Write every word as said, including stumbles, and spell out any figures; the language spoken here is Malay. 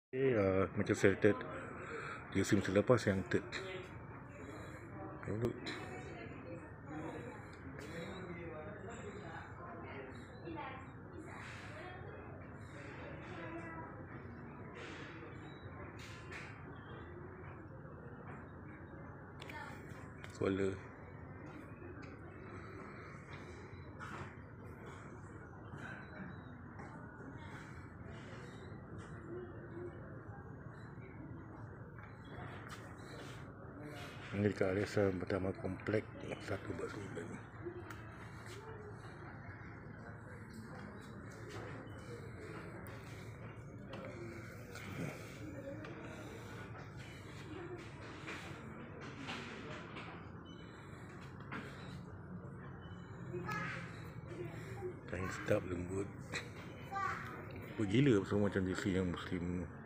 Okay, uh, Manchester United di musim selepas yang third. Dulu Kuala ini dekat Aliasa pertama komplek satu buat sembilan. Kain sedap lembut. Oh, gila semua macam T V yang Muslim.